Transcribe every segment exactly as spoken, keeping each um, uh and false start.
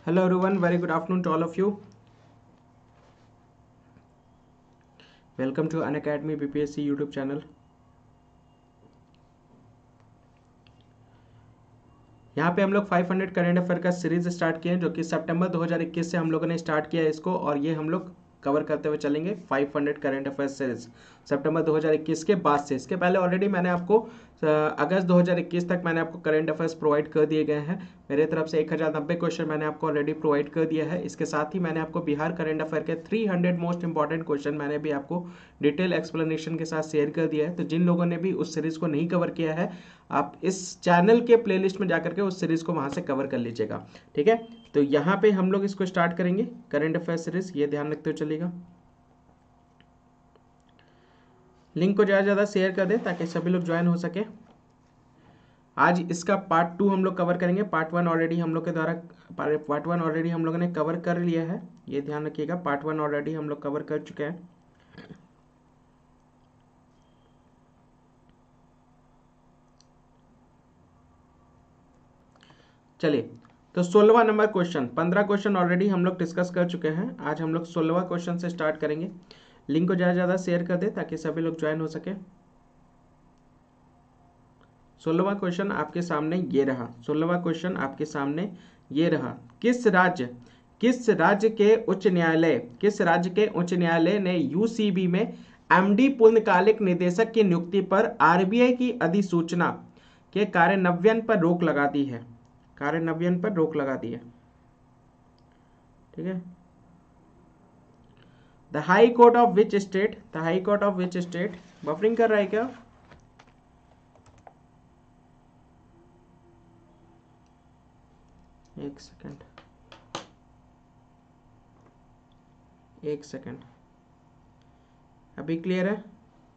Hello everyone, very good afternoon to all of you. Welcome to Unacademy B P S C YouTube channel. यहाँ पे हम लोग पाँच सौ करेंट अफेयर का सीरीज स्टार्ट किए हैं जो कि सितंबर दो हज़ार इक्कीस से हम लोगों ने स्टार्ट किया है इसको, और ये हम लोग कवर करते हुए चलेंगे पाँच सौ करेंट अफेयर सीरीज सितंबर दो हज़ार इक्कीस के बाद से। इसके पहले ऑलरेडी मैंने आपको अगस्त दो हज़ार इक्कीस तक मैंने आपको करेंट अफेयर्स प्रोवाइड कर दिए गए हैं। मेरे तरफ से एक हज़ार नब्बे क्वेश्चन मैंने आपको ऑलरेडी प्रोवाइड कर दिया है। इसके साथ ही मैंने आपको बिहार करेंट अफेयर के तीन सौ मोस्ट इंपॉर्टेंट क्वेश्चन मैंने भी आपको डिटेल एक्सप्लेनेशन के साथ शेयर कर दिया है। तो जिन लोगों ने भी उस सीरीज को नहीं कवर किया है, आप इस चैनल के प्लेलिस्ट में जाकर के उस सीरीज को वहां से कवर कर लीजिएगा। ठीक है, तो यहाँ पे हम लोग इसको स्टार्ट करेंगे करेंट अफेयर सीरीज, ये ध्यान रखते हुए चलिएगा। लिंक को ज़्यादा से ज़्यादा शेयर कर दें ताकि सभी लोग ज्वाइन हो सके। आज इसका पार्ट टू हम लोग कवर करेंगे। पार्ट वन ऑलरेडी हम लोग के द्वारा पार्ट वन ऑलरेडी हम लोगों ने कवर कर लिया है, ये ध्यान रखिएगा। पार्ट वन ऑलरेडी हम लोग कवर कर चुके हैं। चलिए, तो सोलहवां नंबर क्वेश्चन, पंद्रह क्वेश्चन ऑलरेडी हम लोग डिस्कस कर चुके हैं। आज हम लोग सोलहवां क्वेश्चन से स्टार्ट करेंगे। लिंक को ज़्यादा से ज़्यादा शेयर कर दें ताकि सभी लोग ज्वाइन हो सके। सोलहवां क्वेश्चन आपके सामने ये रहा। सोलहवां क्वेश्चन आपके सामने ये रहा। किस राज्य किस राज्य के उच्च न्यायालय किस राज्य के उच्च न्यायालय ने यूसीबी में एमडी पूर्णकालिक निदेशक की नियुक्ति पर आरबीआई की अधिसूचना के कार्यान्वयन पर रोक लगा दी है? कार्यान्वयन पर रोक लगा दी है। ठीक है। The high court of which state the high court of which state buffering कर रहा है क्या? एक सेकंड एक सेकंड अभी क्लियर है?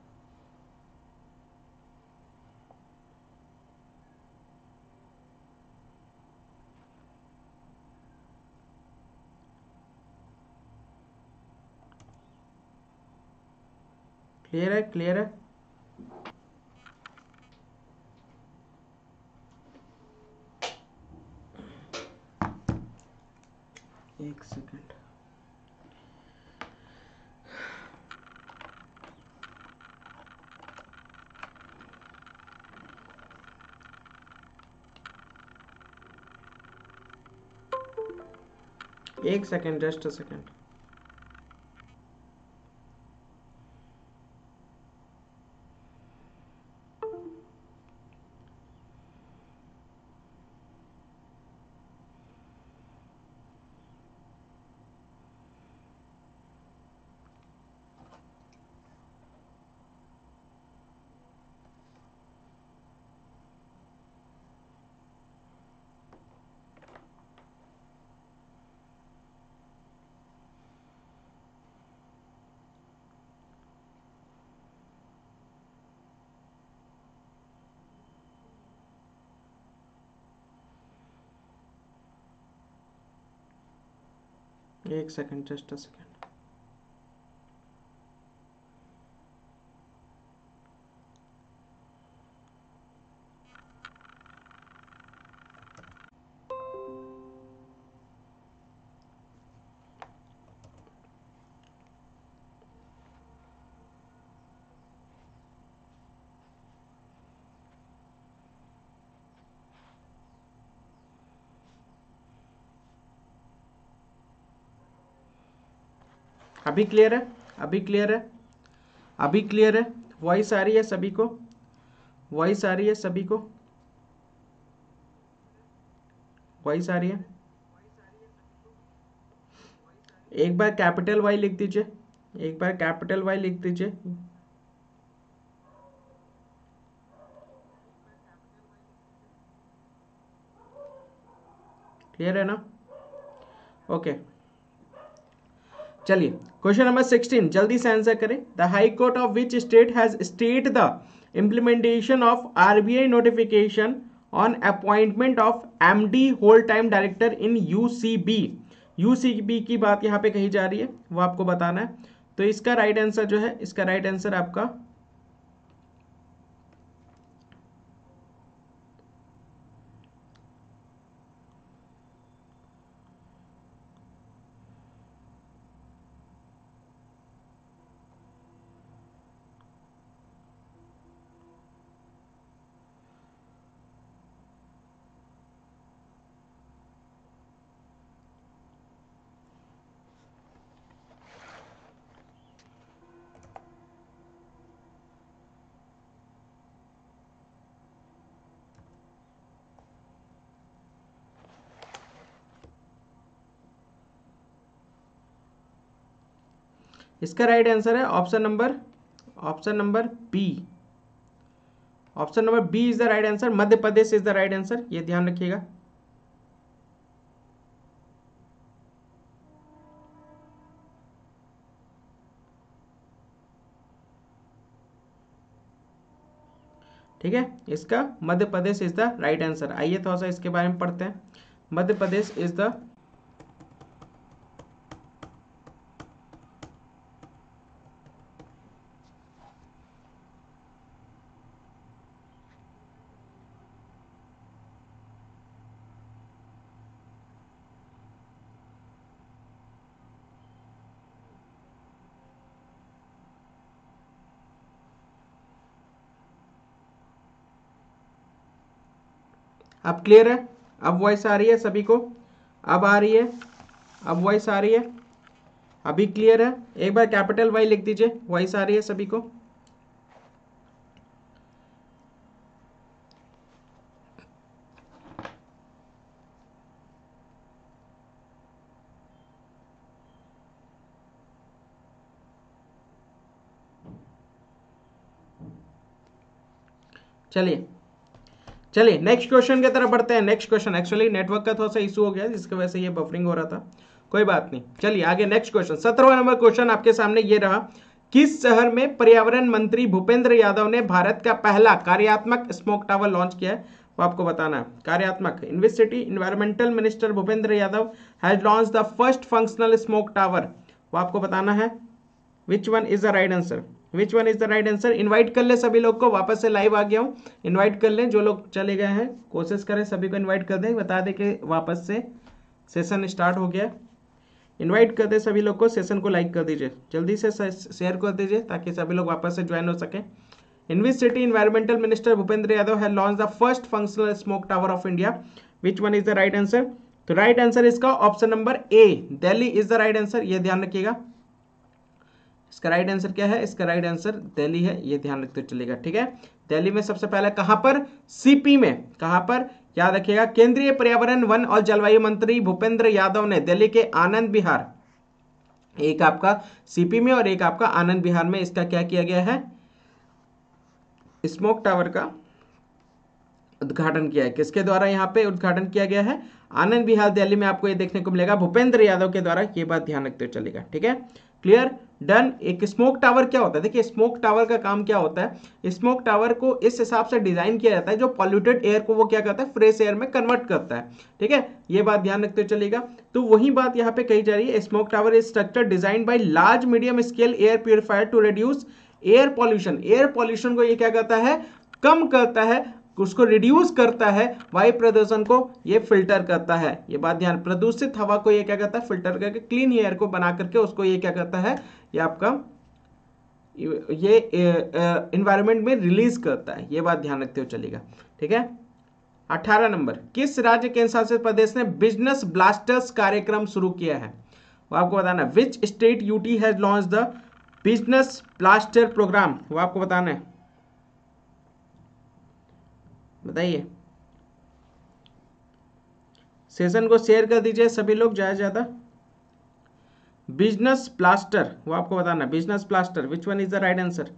क्लियर है? क्लियर है? एक सेकंड। एक सेकंड, जस्ट अ सेकंड। एक सेकंड, जस्ट अ सेकंड। अभी क्लियर है? अभी क्लियर है? अभी क्लियर है? वॉइस आ रही है सभी को? वॉइस आ रही है सभी को? वॉइस आ रही है? एक बार कैपिटल वाई लिख दीजिए। एक बार कैपिटल वाई लिख दीजिए। क्लियर है ना? ओके, चलिए क्वेश्चन नंबर सिक्सटीन जल्दी से आंसर करें। The high court of which state has stayed the implementation of RBI notification on appointment of MD whole time director in UCB. UCB की बात यहाँ पे कही जा रही है, वो आपको बताना है। तो इसका राइट आंसर जो है, इसका राइट आंसर आपका इसका राइट आंसर है option number option number B. Option number B is the right answer, Madhya Pradesh is the right answer, ये ध्यान रखिएगा। ठीक है, इसका Madhya Pradesh is the right answer. आइए थोड़ा सा इसके बारे में पढ़ते हैं। मध्य प्रदेश इज द अब क्लियर है? अब वॉइस आ रही है सभी को? अब आ रही है? अब वॉइस आ रही है? अभी क्लियर है? एक बार कैपिटल वाई लिख दीजिए, वॉइस आ रही है सभी को? चलिए चलिए नेक्स्ट क्वेश्चन की तरफ बढ़ते हैं। नेक्स्ट क्वेश्चन, एक्चुअली नेटवर्क का थोड़ा सा इशू हो गया जिसकी वजह से ये बफरिंग हो रहा था, कोई बात नहीं। चलिए आगे नेक्स्ट क्वेश्चन, सत्रहवां नंबर क्वेश्चन आपके सामने ये रहा। किस शहर में पर्यावरण मंत्री भूपेंद्र यादव ने भारत का पहला कार्यात्मक स्मोक टावर लॉन्च किया है? वो आपको बताना है। कार्यात्मक, in which city environmental minister Bhupendra Yadav has launch the first functional smoke tower? वो आपको बताना है। Which one is the right answer? Which one is the right answer? Invite कर ले सभी लोग को, वापस से लाइव आ गया हूँ, इन्वाइट कर लें। जो लोग चले गए हैं कोशिश करें सभी को इन्वाइट कर दें, बता दें कि वापस से सेशन स्टार्ट हो गया। इन्वाइट कर दे सभी लोग को, सेशन को लाइक कर दीजिए, जल्दी से शेयर कर दीजिए ताकि सभी लोग वापस से ज्वाइन हो सके। In which city environmental minister Bhupendra Yadav has launch the first functional smoke tower of India? Which one is the right answer? तो राइट आंसर इसका option number A, Delhi is the right answer, ये ध्यान रखिएगा। इसका राइट आंसर क्या है? इसका right answer Delhi है, ये ध्यान रखते चलेगा। ठीक है, दिल्ली में सबसे पहले, कहां पर? सीपी में। कहां पर? याद रखिएगा, केंद्रीय पर्यावरण वन और जलवायु मंत्री भूपेंद्र यादव ने दिल्ली के आनंद विहार, एक आपका सीपी में और एक आपका आनंद विहार में, इसका क्या किया गया है? स्मोक टावर का उद्घाटन किया है। किसके द्वारा यहाँ पे उद्घाटन किया गया है? आनंद विहार दिल्ली में आपको ये देखने को मिलेगा, भूपेंद्र यादव के द्वारा। ये बात ध्यान रखते हुए चलेगा। ठीक है, क्लियर, डन। एक स्मोक टावर क्या होता है? देखिए स्मोक टावर का काम क्या होता है, स्मोक टावर को इस हिसाब से डिजाइन किया जाता है जो पॉल्यूटेड एयर को वो क्या करता है, फ्रेश एयर में कन्वर्ट करता है। ठीक है, ये बात ध्यान रखते हुए चलेगा। तो वही बात यहाँ पे कही जा रही है, smoke tower is structure design by large medium scale air purifier to reduce air pollution. Air pollution को ये क्या करता है? कम करता है, उसको रिड्यूस करता है, वायु प्रदूषण को ये फिल्टर करता है। ये बात ध्यान, प्रदूषित हवा को ये क्या करता है? फिल्टर करके क्लीन एयर को बना करके उसको ये क्या करता है? ये आपका ये एनवायरनमेंट में रिलीज करता है। ये बात ध्यान रखते हुए चलेगा। ठीक है, अठारह नंबर, किस राज्य केंद्र शासित प्रदेश ने बिजनेस ब्लास्टर्स कार्यक्रम शुरू किया है? वो आपको बताना है। Which state UT has launch the business blaster program? वो आपको बताना है, बताइए। सेशन को शेयर कर दीजिए सभी लोग ज्यादा से ज्यादा। बिजनेस ब्लास्टर, वो आपको बताना, business blaster, which one is the right answer?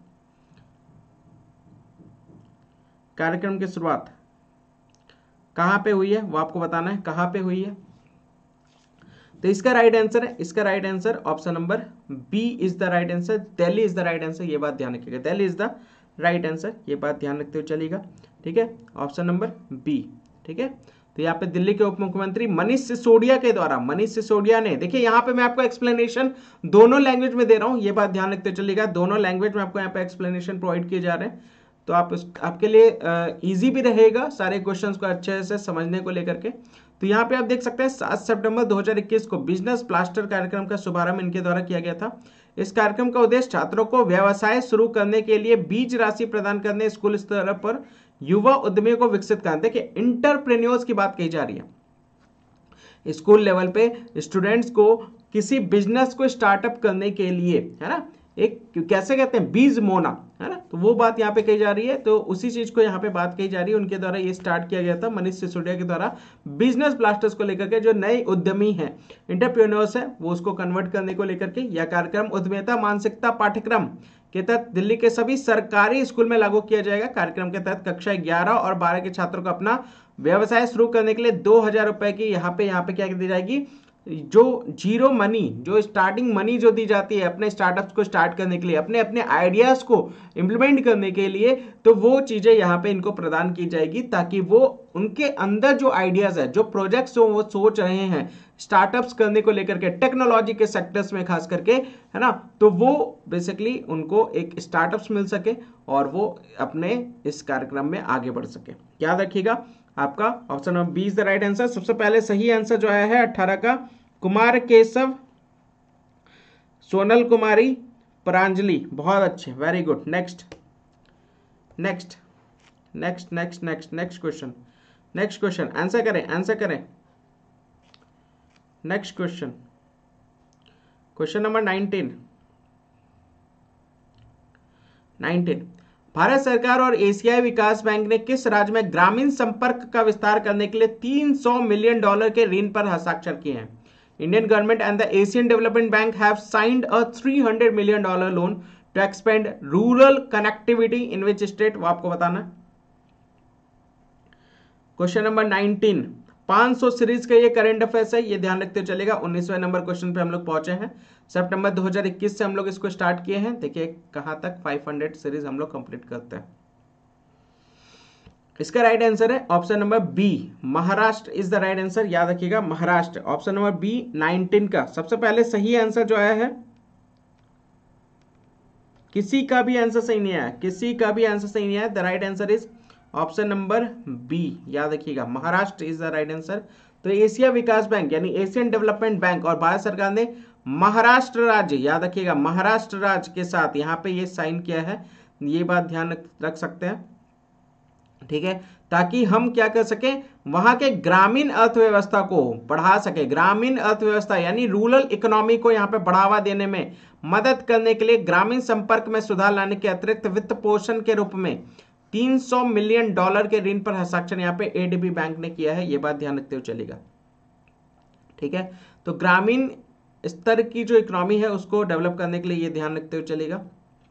कार्यक्रम की शुरुआत कहां पे हुई है? वो आपको बताना है, कहां पे हुई है। तो इसका राइट आंसर है, इसका right answer option number B is the right answer, Delhi is the right answer. ये बात ध्यान रखिएगा, Delhi is the right answer, ये बात ध्यान रखते हुए चलेगा। ठीक है, ऑप्शन नंबर बी। ठीक है, तो यहाँ पे दिल्ली के उप मुख्यमंत्री मनीष सिसोदिया के द्वारा, मनीष सिसोदिया ने, देखिए यहाँ पे मैं आपको एक्सप्लेनेशन दोनों लैंग्वेज में दे रहा हूँ, ये बात ध्यान रखते चलिएगा। दोनों लैंग्वेज में आपको यहाँ पे एक्सप्लेनेशन प्रोवाइड किए जा रहे हैं, तो आप आपके लिए इजी भी रहेगा सारे क्वेश्चंस को अच्छे से समझने को लेकर के। तो यहाँ पे आप देख सकते हैं सात सितंबर दो हज़ार इक्कीस को बिजनेस ब्लास्टर कार्यक्रम का शुभारंभ इनके द्वारा किया गया था। इस कार्यक्रम का उद्देश्य छात्रों को व्यवसाय शुरू करने के लिए बीज राशि प्रदान करने, स्कूल स्तर पर युवा उद्यमियों को विकसित करना। देखिए इंटरप्रेन्योर्स की बात कही जा रही है, स्कूल लेवल पे स्टूडेंट्स को किसी बिजनेस को स्टार्टअप करने के लिए, है ना, एक कैसे कहते हैं, बीज मोना, है ना, तो वो बात यहाँ पे कही जा रही है। तो उसी चीज को यहाँ पे बात कही जा रही है, उनके द्वारा ये स्टार्ट किया गया था मनीष सिसोदिया के द्वारा, बिजनेस ब्लास्टर्स को लेकर के। जो नए उद्यमी हैं, एंटरप्रेन्योर्स है, वो उसको कन्वर्ट करने को लेकर के यह कार्यक्रम उद्यमिता मानसिकता पाठ्यक्रम के तहत दिल्ली के सभी सरकारी स्कूल में लागू किया जाएगा। कार्यक्रम के तहत कक्षा ग्यारह और बारह के छात्रों को अपना व्यवसाय शुरू करने के लिए दो हजार रुपए की यहाँ पे यहाँ पे क्या दी जाएगी, जो जीरो मनी, जो स्टार्टिंग मनी जो दी जाती है अपने स्टार्टअप्स को स्टार्ट करने के लिए, अपने अपने आइडियाज को इंप्लीमेंट करने के लिए, तो वो चीजें यहाँ पे इनको प्रदान की जाएगी, ताकि वो उनके अंदर जो आइडियाज है, जो प्रोजेक्ट्स वो सोच रहे हैं स्टार्टअप्स करने को लेकर के, टेक्नोलॉजी के सेक्टर्स में खास करके, है ना, तो वो बेसिकली उनको एक स्टार्टअप्स मिल सके और वो अपने इस कार्यक्रम में आगे बढ़ सके। याद रखिएगा, आपका option number B is the right answer. सबसे पहले सही आंसर जो आया है अठारह का, कुमार केशव, सोनल कुमारी, प्रांजलि, बहुत अच्छे, very good. Next next next next next next question, next question answer करें, आंसर करें। Next question, question number nineteen nineteen Bharat सरकार और एशियाई विकास बैंक ने किस राज्य में ग्रामीण संपर्क का विस्तार करने के लिए तीन सौ मिलियन डॉलर के ऋण पर हस्ताक्षर किए हैं? Indian government and the Asian development bank have signed a तीन सौ million dollar loan to expand rural connectivity in which state? वो आपको बताना। क्वेश्चन नंबर नाइनटीन, पाँच सौ सीरीज का ये करंट अफेयर्स है, ये ध्यान रखते चलेगा। उन्नीसवें नंबर क्वेश्चन पे हम लोग पहुंचे हैं। सितंबर दो हज़ार इक्कीस से हम लोग इसको स्टार्ट किए हैं। देखिए कहां तक पाँच सौ सीरीज हम लोग कंप्लीट करते हैं। इसका राइट आंसर है option number B, Maharashtra is the right answer. याद रखिएगा, Maharashtra, option number B nineteen का सबसे पहले सही आंसर जो आया है, किसी का भी आंसर सही नहीं आया, किसी का भी आंसर सही नहीं आया। The right answer is option number B, याद रखिएगा, Maharashtra is the right answer. तो एशिया विकास बैंक यानी एशियन डेवलपमेंट बैंक और भारत सरकार ने महाराष्ट्र राज्य, याद रखिएगा, महाराष्ट्र राज्य के साथ यहाँ पे ये साइन किया है। ये बात ध्यान रख सकते हैं, ठीक है, ताकि हम क्या कर सके, वहां के ग्रामीण अर्थव्यवस्था को बढ़ा सके। ग्रामीण अर्थव्यवस्था यानी रूरल इकोनॉमी को यहाँ पे बढ़ावा देने में मदद करने के लिए ग्रामीण संपर्क में सुधार लाने के अतिरिक्त वित्त पोषण के रूप में तीन सौ मिलियन डॉलर के ऋण पर हस्ताक्षर यहाँ पे एडीबी बैंक ने किया है। ये बात ध्यान रखते हुए चलेगा, ठीक है। तो ग्रामीण स्तर की जो इकोनॉमी है उसको डेवलप करने के लिए ये ध्यान रखते हुए चलेगा।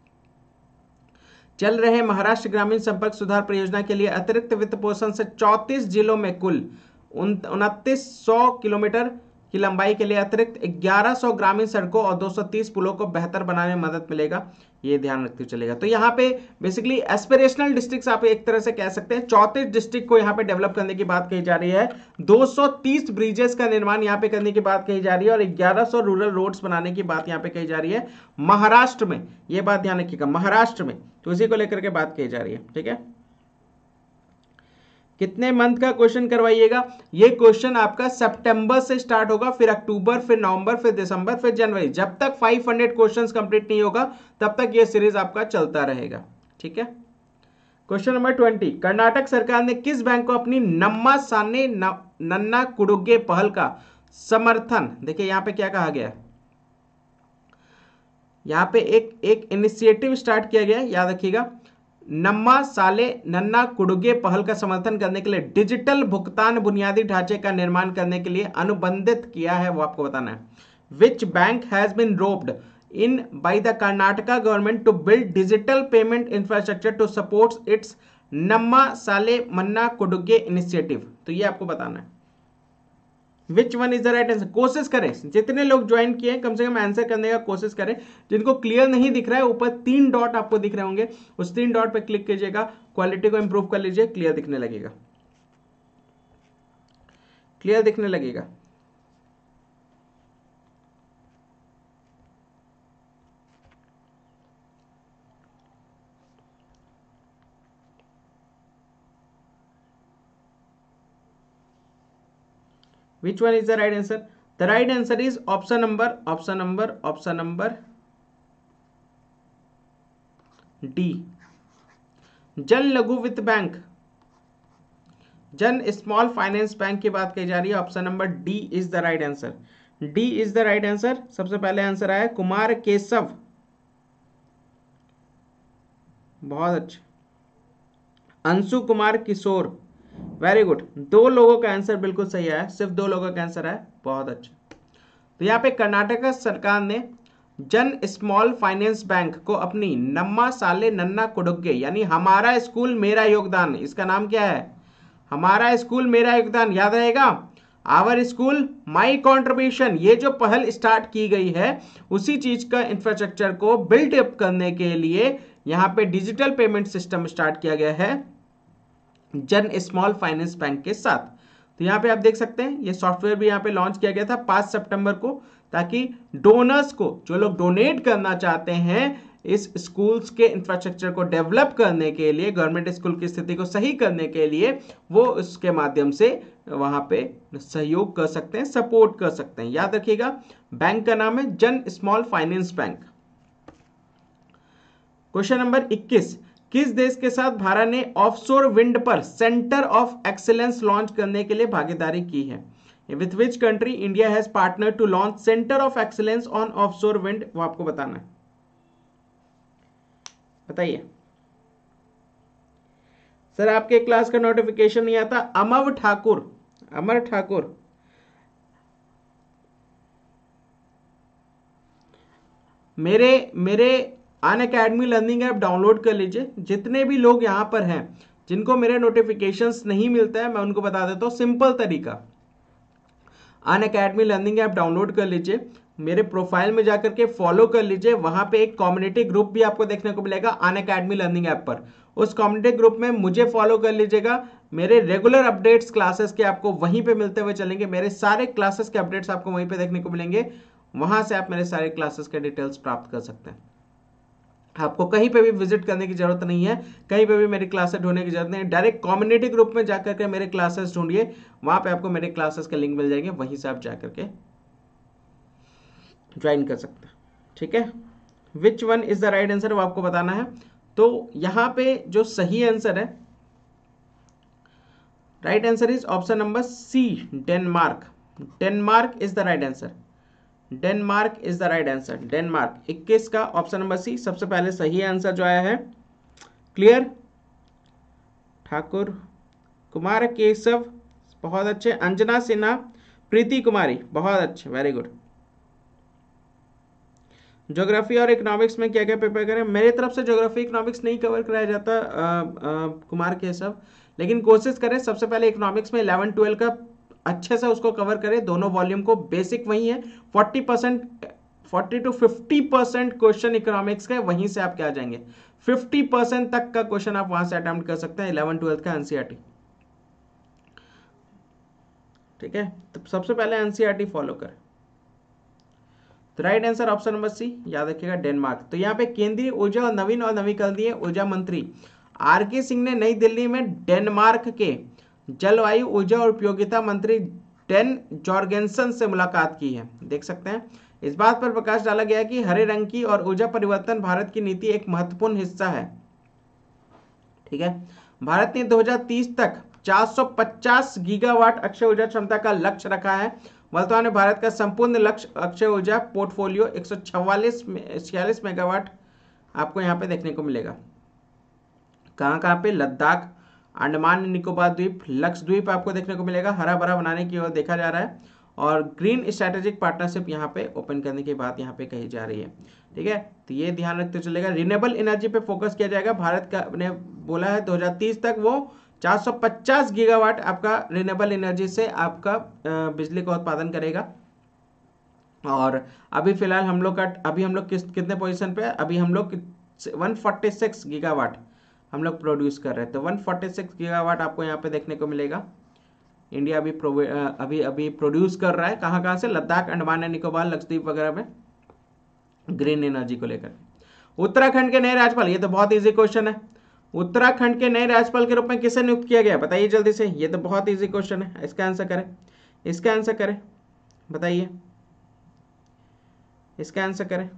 चल रहे महाराष्ट्र ग्रामीण संपर्क सुधार परियोजना के लिए अतिरिक्त वित्त पोषण से चौंतीस जिलों में कुल उनतीस सौ किलोमीटर की लंबाई के लिए अतिरिक्त ग्यारह सौ ग्रामीण सड़कों और दो सौ तीस पुलों को बेहतर बनाने में मदद मिलेगा। ये ध्यान रखते चलेगा। तो यहाँ पे बेसिकली एस्पिरेशनल डिस्ट्रिक्ट्स आप एक तरह से कह सकते हैं, चौंतीस डिस्ट्रिक्ट को यहाँ पे डेवलप करने की बात कही जा रही है। दो सौ तीस ब्रिजेस का निर्माण यहाँ पे करने की बात कही जा रही है और ग्यारह सौ रूरल रोड्स बनाने की बात यहाँ पे कही जा रही है महाराष्ट्र में। ये बात ध्यान रखिएगा, महाराष्ट्र में, तो इसी को लेकर के बात कही जा रही है, ठीक है। कितने मंथ का क्वेश्चन करवाइएगा? ये क्वेश्चन आपका सितंबर से स्टार्ट होगा, फिर अक्टूबर, फिर नवंबर, फिर दिसंबर, फिर जनवरी। जब तक पाँच सौ क्वेश्चंस कंप्लीट नहीं होगा तब तक ये सीरीज आपका चलता रहेगा, ठीक है। क्वेश्चन नंबर बीस, कर्नाटक सरकार ने किस बैंक को अपनी नम्मा साने नन्ना कुडुगे पहल का समर्थन, देखिए यहां पे क्या कहा गया है, यहां पे एक एक इनिशिएटिव स्टार्ट किया गया है, याद रखिएगा, नम्मा साले नन्ना कुडुगे पहल का समर्थन करने के लिए डिजिटल भुगतान बुनियादी ढांचे का निर्माण करने के लिए अनुबंधित किया है। वो आपको बताना है। Which bank has been roped in by the Karnataka government to build digital payment infrastructure to support its Namma Shaale Nanna Koduge initiative? तो ये आपको बताना है। Which one is the right answer? कोशिश करें, जितने लोग ज्वाइन किए कम से कम आंसर करने का कोशिश करें। जिनको क्लियर नहीं दिख रहा है, ऊपर तीन डॉट आपको दिख रहे होंगे, उस तीन डॉट पे क्लिक कीजिएगा, क्वालिटी को इंप्रूव कर लीजिए, क्लियर दिखने लगेगा, क्लियर दिखने लगेगा। Which one is the right answer? The right answer is option number, option number, option number D. जन लघु वित्त बैंक, जन स्मॉल फाइनेंस बैंक की बात कही जा रही है। Option number D is the right answer, D is the right answer. सबसे पहले आंसर आया कुमार केशव, बहुत अच्छे। Anshu Kumar Kishore, very good. दो लोगों का आंसर बिल्कुल सही है, सिर्फ दो लोगों का आंसर है, बहुत अच्छा। तो यहाँ पे कर्नाटक सरकार ने जन स्मॉल फाइनेंस बैंक को अपनी नम्मा साले नन्ना कुडुग्गे यानी हमारा स्कूल मेरा योगदान, इसका नाम क्या है? हमारा स्कूल मेरा योगदान, याद रहेगा। आवर स्कूल माई कॉन्ट्रीब्यूशन, ये जो पहल स्टार्ट की गई है उसी चीज का इंफ्रास्ट्रक्चर को बिल्ड अप करने के लिए यहाँ पे डिजिटल पेमेंट सिस्टम स्टार्ट किया गया है जन स्मॉल फाइनेंस बैंक के साथ। तो यहाँ पे आप देख सकते हैं ये सॉफ्टवेयर भी यहाँ पे लॉन्च किया गया था पाँच सितंबर को, ताकि डोनर्स को, जो लोग डोनेट करना चाहते हैं इस स्कूल्स के इंफ्रास्ट्रक्चर को डेवलप करने के लिए, गवर्नमेंट स्कूल की स्थिति को सही करने के लिए, वो उसके माध्यम से वहां पे सहयोग कर सकते हैं, सपोर्ट कर सकते हैं। याद रखिएगा बैंक का नाम है Jana small finance bank. Question number इक्कीस, किस देश के साथ भारत ने ऑफशोर विंड पर सेंटर ऑफ एक्सीलेंस लॉन्च करने के लिए भागीदारी की है? With which country India has partner to launch centre of excellence on offshore wind, वो आपको बताना है, बताइए। सर आपके क्लास का नोटिफिकेशन नहीं आता। अमर ठाकुर, अमर ठाकुर, मेरे मेरे Unacademy learning app download कर लीजिए। जितने भी लोग यहाँ पर हैं जिनको मेरे नोटिफिकेशंस नहीं मिलता है, मैं उनको बता देता हूँ सिंपल तरीका। Unacademy learning app download कर लीजिए, मेरे प्रोफाइल में जाकर के फॉलो कर लीजिए, वहां पे एक कम्युनिटी ग्रुप भी आपको देखने को मिलेगा अन अकेडमी लर्निंग ऐप पर। उस कम्युनिटी ग्रुप में मुझे फॉलो कर लीजिएगा। मेरे रेगुलर अपडेट्स क्लासेस के आपको वहीं पे मिलते हुए चलेंगे, मेरे सारे क्लासेस के अपडेट्स आपको वहीं पे देखने को मिलेंगे। वहां से आप मेरे सारे क्लासेस के डिटेल्स प्राप्त कर सकते हैं। आपको कहीं पे भी विजिट करने की जरूरत नहीं है, कहीं पे भी मेरी क्लासेस ढूंढने की जरूरत नहीं है। डायरेक्ट कम्युनिटी ग्रुप में जाकर के मेरे क्लासेस ढूंढिए, वहां पे आपको मेरे क्लासेस के लिंक मिल जाएंगे, वहीं से आप जाकर के ज्वाइन कर सकते हैं। ठीक है, which one is the right answer वो आपको बताना है। तो यहां पे जो सही आंसर है, right answer is option number C, Denmark. Denmark is the right answer, Denmark is the right answer, Denmark. इक्कीस का ऑप्शन नंबर सी सबसे पहले सही आंसर जो आया है। क्लियर, ठाकुर कुमार केशव, बहुत अच्छे। अंजना सिन्हा, प्रीति कुमारी, बहुत अच्छे, वेरी गुड। ज्योग्राफी और इकोनॉमिक्स में क्या क्या पेपर करें? मेरी तरफ से ज्योग्राफी इकोनॉमिक्स नहीं कवर कराया जाता आ, आ, कुमार केशव, लेकिन कोशिश करें सबसे पहले इकोनॉमिक्स में इलेवन ट्वेल्व का अच्छे से उसको कवर करें, दोनों वॉल्यूम को। बेसिक वही है, forty percent forty to fifty percent question economics के वहीं से आप क्या जाएंगे, फिफ्टी परसेंट तक का क्वेश्चन आप वहां से अटेम्प्ट कर सकते हैं इलेवन ट्वेल्थ का एनसीईआरटी। ठीक है, तो सबसे पहले एनसीईआरटी फॉलो करें। तो right answer option number C, याद रखिएगा डेनमार्क। तो यहाँ पे केंद्रीय ऊर्जा और नवीन और नवीकरणीय ऊर्जा मंत्री आर के सिंह ने नई दिल्ली में डेनमार्क के जलवायु ऊर्जा और उपयोगिता मंत्री डेन जॉर्गेनसन से मुलाकात की है। देख सकते हैं, इस बात पर प्रकाश डाला गया कि हरे रंग की और ऊर्जा परिवर्तन भारत की नीति एक महत्वपूर्ण हिस्सा है। ठीक है, भारत ने दो हज़ार तीस तक चार सौ पचास गीगावाट अक्षय ऊर्जा क्षमता का लक्ष्य रखा है। वर्तमान में भारत का संपूर्ण लक्ष्य अक्षय ऊर्जा पोर्टफोलियो एक सौ चौवालीस छियालीस मेगावाट आपको यहाँ पे देखने को मिलेगा। कहाँ कहाँ पे? लद्दाख, अंडमान निकोबार द्वीप, लक्षद्वीप आपको देखने को मिलेगा। हरा भरा बनाने की ओर देखा जा रहा है, और ग्रीन स्ट्रेटेजिक पार्टनरशिप यहाँ पे ओपन करने की बात यहाँ पे कही जा रही है। ठीक है, तो ये ध्यान रखते चलेगा। रिन्यूएबल एनर्जी पे फोकस किया जाएगा। भारत का ने बोला है दो हज़ार तीस तक वो चार सौ पचास गीगावाट आपका रिन्यूएबल एनर्जी से आपका बिजली का उत्पादन करेगा। और अभी फिलहाल हम लोग का अभी हम लोग किस कितने पोजीशन पे? अभी हम लोग एक सौ छियालीस गीगावाट हम लोग प्रोड्यूस कर रहे हैं। तो एक सौ छियालीस गीगावाट आपको यहाँ पे देखने को मिलेगा। इंडिया अभी अभी अभी प्रोड्यूस कर रहा है। कहाँ कहाँ से? लद्दाख, अंडमान एंड निकोबार, लक्षद्वीप वगैरह में ग्रीन एनर्जी को लेकर। उत्तराखंड के नए राज्यपाल, ये तो बहुत इजी क्वेश्चन है। उत्तराखंड के नए राज्यपाल के रूप में किसे नियुक्त किया गया? बताइए जल्दी से, ये तो बहुत इजी क्वेश्चन है। इसका आंसर करें, इसका आंसर करें, बताइए इसका आंसर करें।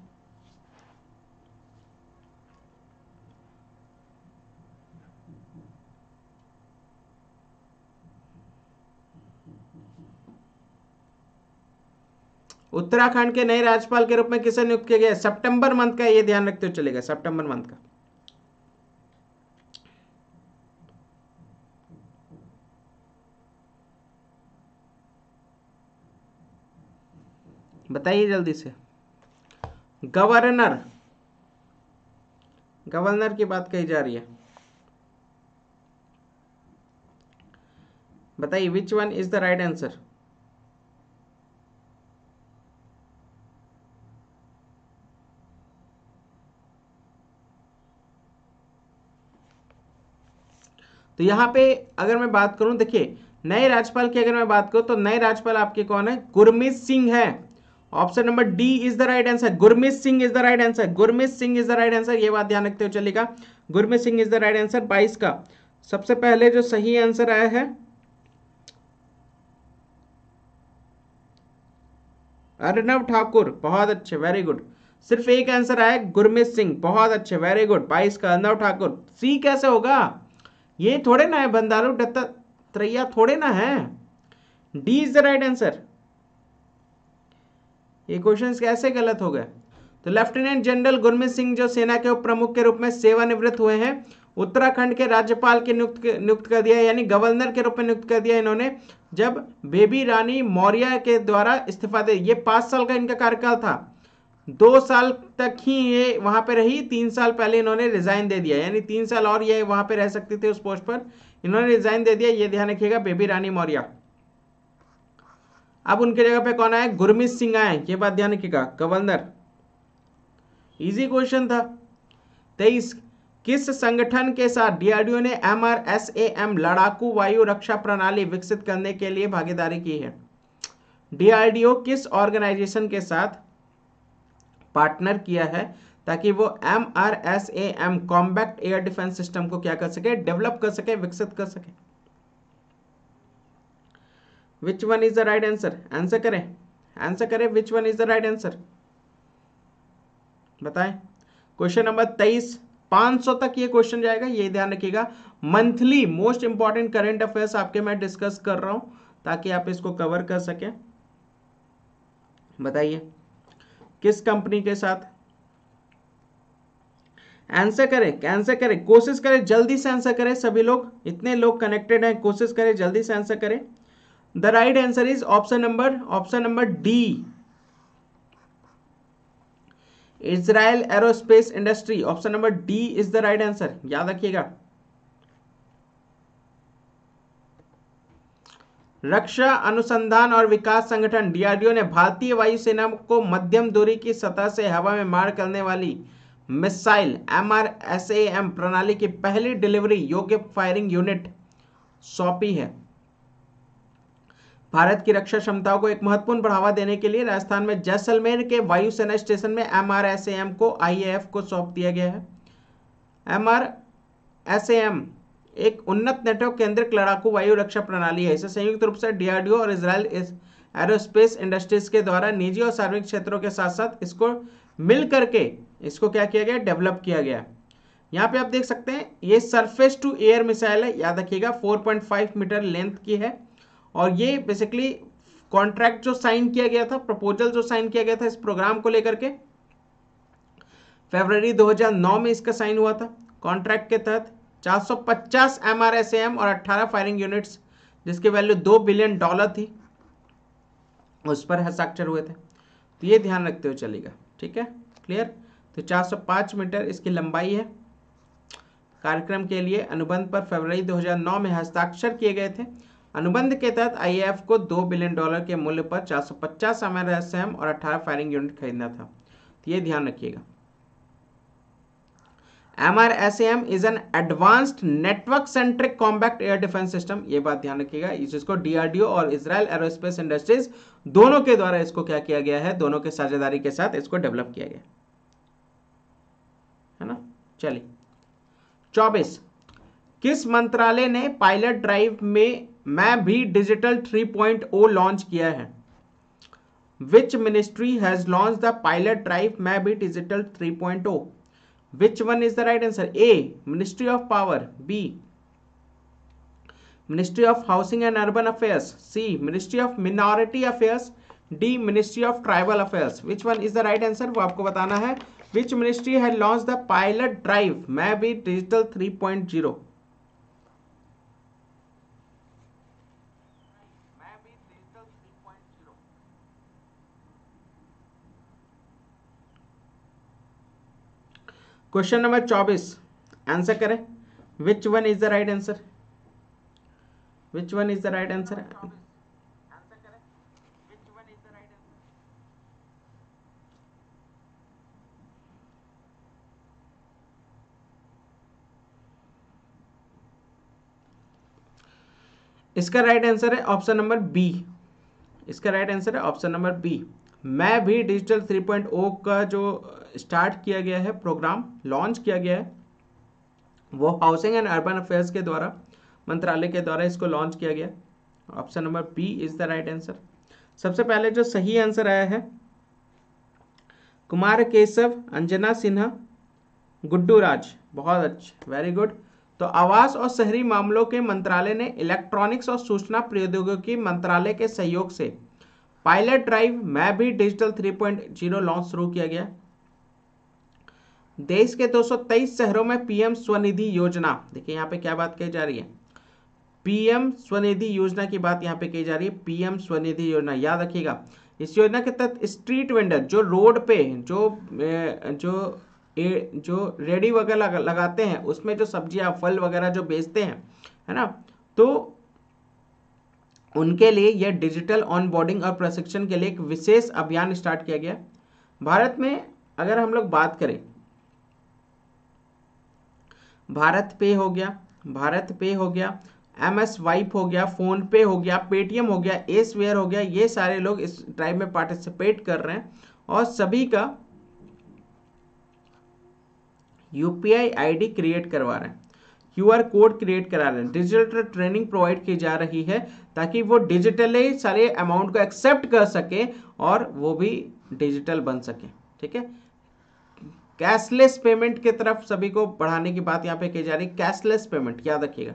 उत्तराखंड के नए राज्यपाल के रूप में किसे नियुक्त किया गया? सितंबर मंथ का, ये ध्यान रखते हुए चलेगा, सितंबर मंथ का। बताइए जल्दी से। गवर्नर, गवर्नर की बात कही जा रही है, बताइए which one is the right answer. तो यहां पे अगर मैं बात करूं, देखिए नए राज्यपाल की अगर मैं बात करूं तो नए राज्यपाल आपके कौन है, गुरमीत सिंह है। Option number D is the right answer, Gurmeet Singh is the right answer, Gurmeet Singh is the right answer, ये बात ध्यान रखते हुए चलेगा, Gurmeet Singh is the right answer. बाईस का सबसे पहले जो सही आंसर आया है अर्नब ठाकुर, बहुत अच्छे, वेरी गुड। सिर्फ एक आंसर आया गुरमीत सिंह, बहुत अच्छे, वेरी गुड। बाईस का अर्नब ठाकुर। सी कैसे होगा, ये थोड़े ना है बंदारू दत्तात्रेय, थोड़े ना है। D is the right answer. ये क्वेश्चंस कैसे गलत हो गए। तो लेफ्टिनेंट जनरल गुरमीत सिंह जो सेना के उप प्रमुख के रूप में सेवानिवृत्त हुए हैं, उत्तराखंड के राज्यपाल के नियुक्त नियुक्त कर दिया, यानी गवर्नर के रूप में नियुक्त कर दिया इन्होंने, जब बेबी रानी मौर्य के द्वारा इस्तीफा दे। ये पांच साल का इनका कार्यकाल था, दो साल तक ही ये वहां पे रही, तीन साल पहले इन्होंने रिजाइन दे दिया, यानी तीन साल और ये वहां पे रह सकती थी उस पोस्ट पर, इन्होंने रिजाइन दे दिया, ये ध्यान रखिएगा, बेबी रानी मौर्य। अब उनके जगह पे कौन आए, गुरमीत सिंह आए, ये बात ध्यान रखिएगा, गवर्नर। इजी क्वेश्चन था। तेईस, किस संगठन के साथ डीआरडीओ ने M R S A M लड़ाकू वायु रक्षा प्रणाली विकसित करने के लिए भागीदारी की है। डीआरडीओ किस ऑर्गेनाइजेशन के साथ पार्टनर किया है ताकि वो M R S A M combat air defence system को क्या कर सके, डेवलप कर सके, विकसित कर सके। Which one is the right answer, answer करें, आंसर करें, which one is the right answer, बताएं। क्वेश्चन नंबर तेईस, पांच सौ तक ये क्वेश्चन जाएगा, ये ध्यान रखिएगा। Monthly most important current affairs आपके मैं डिस्कस कर रहा हूं ताकि आप इसको कवर कर सकें। बताइए किस कंपनी के साथ, आंसर करें, आंसर करें, कोशिश करें, जल्दी से आंसर करें, सभी लोग, इतने लोग कनेक्टेड हैं, कोशिश करें जल्दी से आंसर करें। The right answer is option number option number D, Israel aerospace industry. Option number D is the right answer, याद रखिएगा। रक्षा अनुसंधान और विकास संगठन डीआरडीओ ने भारतीय वायुसेना को मध्यम दूरी की सतह से हवा में मार करने वाली missile M R S A M प्रणाली की पहली डिलीवरी योग्य फायरिंग यूनिट सौंपी है। भारत की रक्षा क्षमताओं को एक महत्वपूर्ण बढ़ावा देने के लिए राजस्थान में जैसलमेर के वायुसेना स्टेशन में M R S A M को आई ए एफ को सौंप दिया गया है। M R S A M एक उन्नत नेटवर्क केंद्रित लड़ाकू वायु रक्षा प्रणाली है। इसे संयुक्त रूप से डीआरडीओ और इजराइल एरोस्पेस इंडस्ट्रीज के द्वारा निजी और सार्वजनिक क्षेत्रों के साथ साथ इसको मिल करके इसको क्या किया गया, डेवलप किया गया। यहाँ पे आप देख सकते हैं ये सरफेस टू एयर मिसाइल है, याद रखिएगा, चार पॉइंट पाँच मीटर लेंथ की है। और ये बेसिकली कॉन्ट्रैक्ट जो साइन किया गया था, प्रपोजल जो साइन किया गया था इस प्रोग्राम को लेकर के, फरवरी दो हज़ार नौ में इसका साइन हुआ था। कॉन्ट्रैक्ट के तहत चार सौ पचास M R S A M और अठारह फायरिंग यूनिट्स जिसकी वैल्यू दो बिलियन डॉलर थी उस पर हस्ताक्षर हुए थे। तो ये ध्यान रखते हुए चलेगा, ठीक है, क्लियर। तो चार सौ पाँच मीटर इसकी लंबाई है। कार्यक्रम के लिए अनुबंध पर फरवरी दो हज़ार नौ में हस्ताक्षर किए गए थे। अनुबंध के तहत आई ए एफ को दो बिलियन डॉलर के मूल्य पर चार सौ पचास M R S A M और अठारह फायरिंग यूनिट खरीदना था। तो ये ध्यान रखिएगा। M R S A M is an advanced network centric combat air defence system, ये बात ध्यान रखिएगा। इसको डीआरडीओ और इजराइल एरोस्पेस इंडस्ट्रीज दोनों के द्वारा इसको क्या किया गया है, दोनों के साझेदारी के साथ इसको डेवलप किया गया है ना। चलिए चौबीस, किस मंत्रालय ने पायलट ड्राइव में मैं भी digital three point O launch किया है। Which ministry has launch the pilot drive मैं भी digital three point O. Which one is the right answer? A. Ministry of Power. B. Ministry of Housing and Urban Affairs. C. Ministry of Minority Affairs. D. Ministry of Tribal Affairs. Which one is the right answer? वो आपको बताना है। Which ministry had launched the pilot drive मैं भी digital three point zero? Question number चौबीस answer करें। Which one is the right answer? Which one is the right answer? इसका right answer है ऑप्शन नंबर बी। इसका right answer है option number B. मैं भी डिजिटल थ्री पॉइंट ओ का जो स्टार्ट किया गया है, प्रोग्राम लॉन्च किया गया है, वो हाउसिंग एंड अर्बन अफेयर्स के द्वारा, मंत्रालय के द्वारा इसको लॉन्च किया गया। Option number B is the right answer. सबसे पहले जो सही आंसर आया है, कुमार केशव, अंजना सिन्हा, गुड्डू राज, बहुत अच्छे, वेरी गुड। तो आवास और शहरी मामलों के मंत्रालय ने इलेक्ट्रॉनिक्स और सूचना प्रौद्योगिकी मंत्रालय के सहयोग से पायलट ड्राइव मैं भी digital three point zero launch शुरू किया गया। देश के दो सौ तेईस शहरों में पीएम स्वनिधि योजना, देखिए यहाँ पे क्या बात कही जा रही है, पीएम स्वनिधि योजना की बात यहाँ पे की जा रही है। पीएम स्वनिधि योजना याद रखिएगा। इस योजना के तहत स्ट्रीट वेंडर जो रोड पे जो जो ए, जो रेडी वगैरह लगाते हैं, उसमें जो सब्जियां फल वगैरह जो बेचते हैं, है ना, तो उनके लिए यह डिजिटल ऑनबोर्डिंग और प्रशिक्षण के लिए एक विशेष अभियान स्टार्ट किया गया। भारत में अगर हम लोग बात करें, भारत पे हो गया, भारत पे हो गया, एम एस वाइप हो गया, फोन पे हो गया, पेटीएम हो गया, एसवेयर हो गया, ये सारे लोग इस ड्राइव में पार्टिसिपेट कर रहे हैं और सभी का यूपीआई आईडी क्रिएट करवा रहे हैं, क्यूआर कोड क्रिएट करा रहे हैं, डिजिटल ट्रेनिंग प्रोवाइड की जा रही है ताकि वो डिजिटली सारे अमाउंट को एक्सेप्ट कर सके और वो भी डिजिटल बन सके। ठीक है, कैशलेस पेमेंट की तरफ सभी को बढ़ाने की बात यहां पे की जा रही है। कैशलेस पेमेंट याद रखिएगा,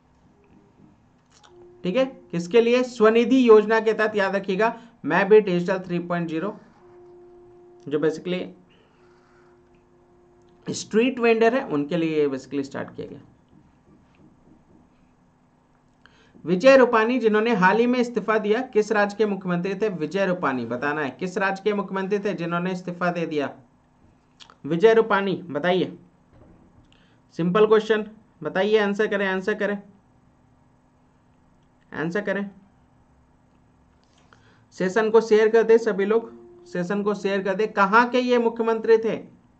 ठीक है, किसके लिए? स्वनिधि योजना के तहत, याद रखिएगा, मैं भी डिजिटल थ्री पॉइंट ज़ीरो, जो बेसिकली स्ट्रीट वेंडर है उनके लिए बेसिकली स्टार्ट किया गया। विजय रूपानी, जिन्होंने हाल ही में इस्तीफा दिया, किस राज्य के मुख्यमंत्री थे? विजय रूपानी, बताना है किस राज्य के मुख्यमंत्री थे जिन्होंने इस्तीफा दे दिया? विजय रूपानी, बताइए, सिंपल क्वेश्चन, बताइए, आंसर करें, आंसर करें, आंसर करें। सेशन को शेयर कर दे सभी लोग, सेशन को शेयर कर दे। कहां के ये मुख्यमंत्री थे?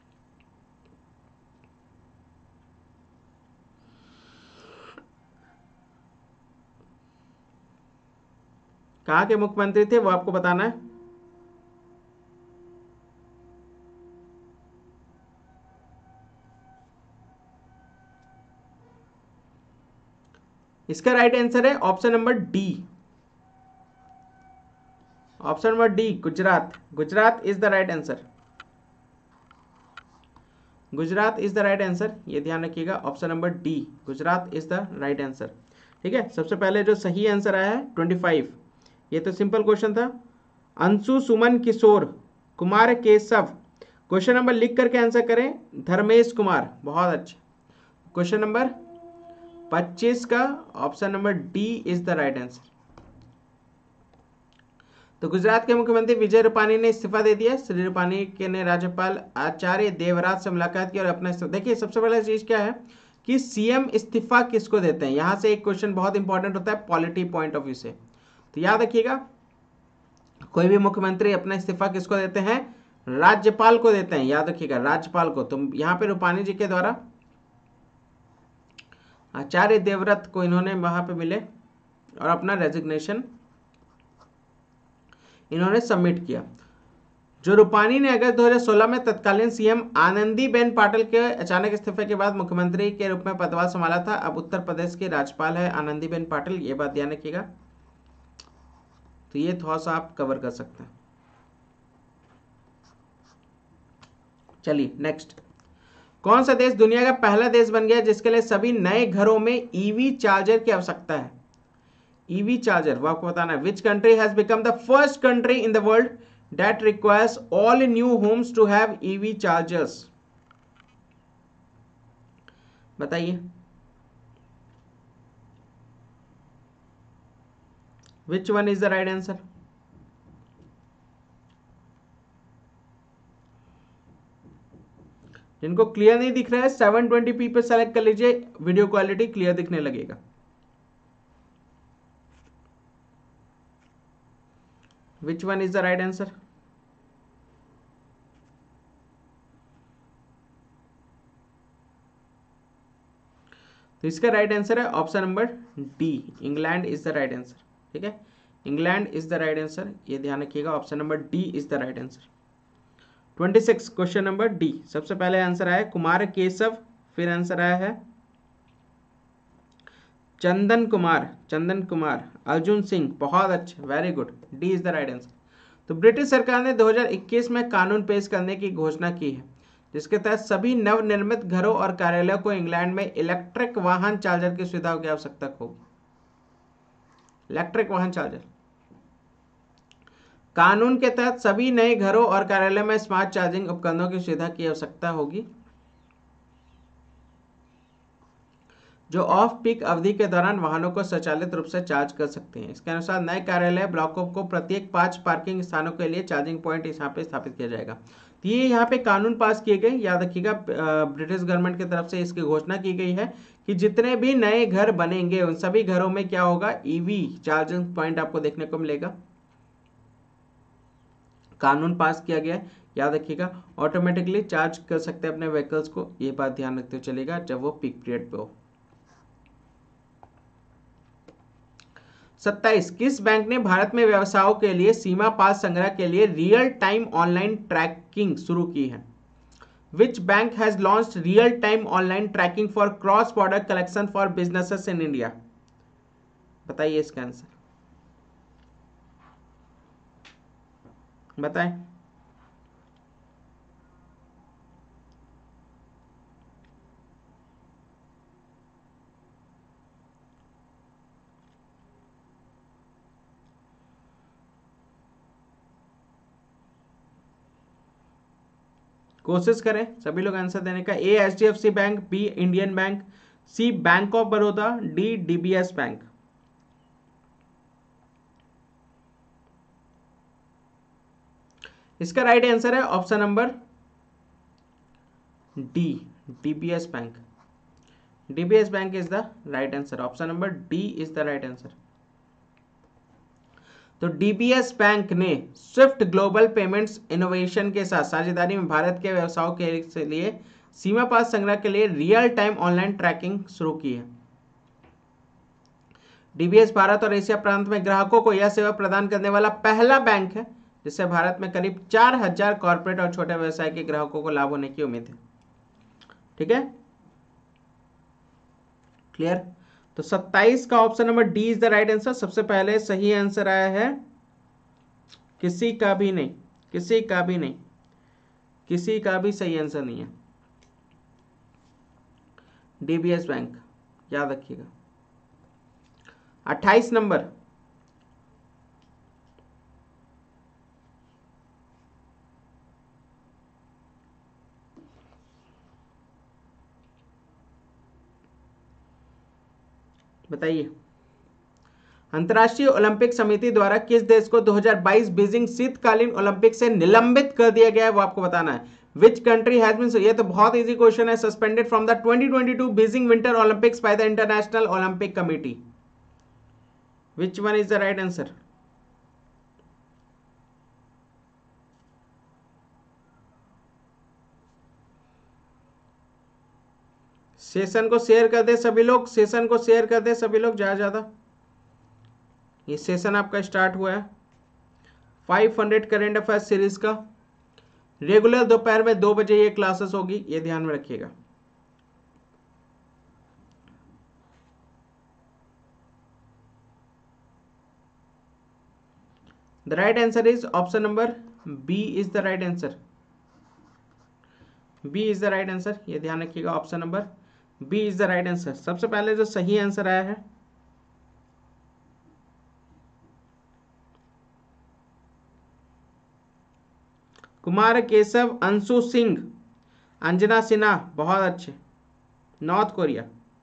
कहां के मुख्यमंत्री थे वो आपको बताना है। इसका राइट आंसर है option number D, option number D, Gujarat. Gujarat is the right answer, Gujarat is the right answer, ये ध्यान रखिएगा, option number D, Gujarat is the right answer. ठीक है, सबसे पहले जो सही आंसर आया है ट्वेंटी फाइव, ये तो सिंपल क्वेश्चन था। अंशु सुमन किशोर कुमार केशव, क्वेश्चन नंबर लिख करके आंसर करें। धर्मेश कुमार, बहुत अच्छे। क्वेश्चन नंबर पच्चीस का option number D is the right answer. तो गुजरात के मुख्यमंत्री विजय रूपानी ने इस्तीफा दे दिया। श्री रूपानी के ने राज्यपाल आचार्य देवव्रत से मुलाकात की और अपना, देखिए सबसे पहले चीज क्या है कि सीएम इस्तीफा किसको देते हैं, यहां से एक क्वेश्चन बहुत इंपॉर्टेंट होता है पॉलिटी पॉइंट ऑफ व्यू से। तो याद रखिएगा, कोई भी मुख्यमंत्री अपना इस्तीफा किसको देते हैं? राज्यपाल को देते हैं, याद रखिएगा, राज्यपाल को। तो यहाँ पे रूपानी जी के द्वारा आचार्य देवव्रत को इन्होंने वहां पे मिले और अपना रेजिग्नेशन इन्होंने सबमिट किया। जो रूपानी ने अगस्त दो हज़ार सोलह में तत्कालीन सीएम आनंदीबेन पाटिल के अचानक इस्तीफे के बाद मुख्यमंत्री के रूप में पदभार संभाला था। अब उत्तर प्रदेश की राज्यपाल है आनंदीबेन पाटिल, ये बात ध्यान रखिएगा। तो ये थोड़ा सा आप कवर कर सकते हैं। चलिए नेक्स्ट, कौन सा देश दुनिया का पहला देश बन गया जिसके लिए सभी नए घरों में ईवी चार्जर की आवश्यकता है? ईवी चार्जर, वो आपको बताना है। Which country has become the first country in the world that requires all new homes to have EV chargers? बताइए, which one is the right answer? जिनको क्लियर नहीं दिख रहा है सेवन ट्वेंटी पी पे सेलेक्ट कर लीजिए, वीडियो क्वालिटी क्लियर दिखने लगेगा। Which one is the right answer? तो इसका राइट आंसर है option number D, England is the right answer. ठीक है, England is the right answer, ये ध्यान रखिएगा, option number D is the right answer. Twenty six question number D, सबसे पहले आंसर आया कुमार केशव, फिर आंसर आया है चंदन कुमार, चंदन कुमार, अर्जुन सिंह, बहुत अच्छे, very good, D is the right answer. तो ब्रिटिश सरकार ने दो हज़ार इक्कीस में कानून पेश करने की घोषणा की है, जिसके तहत सभी नवनिर्मित घरों और कार्यालयों को इंग्लैंड में इलेक्ट्रिक वाहन चार्जर की सुविधा की आवश्यकता होगी। इलेक्ट्रिक वाहन चार्जर कानून के तहत सभी नए घरों और कार्यालयों में स्मार्ट चार्जिंग उपकरणों की सुविधा की आवश्यकता होगी, जो ऑफ पीक अवधि के दौरान वाहनों को स्वचालित रूप से चार्ज कर सकते हैं। इसके अनुसार नए कार्यालय ब्लॉकों को प्रत्येक पांच पार्किंग स्थानों के लिए चार्जिंग पॉइंट यहाँ पे स्थापित किया जाएगा। तो ये यहाँ पे कानून पास किए गए, याद रखिएगा, ब्रिटिश गवर्नमेंट की तरफ से इसकी घोषणा की गई है कि जितने भी नए घर बनेंगे उन सभी घरों में क्या होगा, ईवी चार्जिंग पॉइंट आपको देखने को मिलेगा। कानून पास किया गया है, याद रखिएगा, ऑटोमेटिकली चार्ज कर सकते हैं अपने व्हीकल्स को, ये बात ध्यान रखते हुए चलेगा जब वो पीक पीरियड पे हो। सत्ताईस, किस बैंक ने भारत में व्यवसायों के लिए सीमा पास संग्रह के लिए रियल टाइम ऑनलाइन ट्रैकिंग शुरू की है? Which bank has launched real time online tracking for cross border collection for businesses in India? बताइए इसका आंसर, बताएं। कोशिश करें सभी लोग आंसर देने का। A H D F C bank, B Indian bank, C bank of Baroda, D DBS bank. इसका राइट आंसर है option number D, DBS bank. DBS bank is the right answer, option number D is the right answer. तो DBS bank ने SWIFT global payments innovation के साथ साझेदारी में भारत के व्यवसायों के लिए सीमा पास संग्रह के लिए रियल टाइम ऑनलाइन ट्रैकिंग शुरू की है। डीबीएस भारत और एशिया प्रांत में ग्राहकों को यह सेवा प्रदान करने वाला पहला बैंक है, जिससे भारत में करीब चार हजार कॉर्पोरेट और छोटे व्यवसाय के ग्राहकों को लाभ होने की उम्मीद है। ठीक है, क्लियर? तो सत्ताईस का option number D is the right answer. सबसे पहले सही आंसर आया है, किसी का भी नहीं, किसी का भी नहीं, किसी का भी सही आंसर नहीं है, डीबीएस बैंक, याद रखिएगा। अट्ठाईस नंबर, बताइए, अंतर्राष्ट्रीय ओलंपिक समिति द्वारा किस देश को दो हज़ार बाईस बीजिंग शीतकालीन ओलंपिक से निलंबित कर दिया गया है, वो आपको बताना है। विच कंट्री हैज बीन, ये तो बहुत इजी क्वेश्चन है, suspended from the twenty twenty two Beijing winter Olympics by the International Olympic Committee? Which one is the right answer? Session को शेयर कर दे सभी लोग, सेशन को शेयर कर दे सभी लोग ज्यादा ज्यादा। ये सेशन आपका स्टार्ट हुआ है पाँच सौ करेंट अफेयर सीरीज का। रेगुलर दोपहर में दो बजे ये क्लासेस होगी, ये ध्यान में रखिएगा। The right answer is option number B is the right answer. B is the right answer, ये ध्यान रखिएगा, option number B is the right answer. सबसे पहले जो सही आंसर आया है कुमार केशव, अंशु सिंह, अंजना सिन्हा, बहुत अच्छे, North Korea,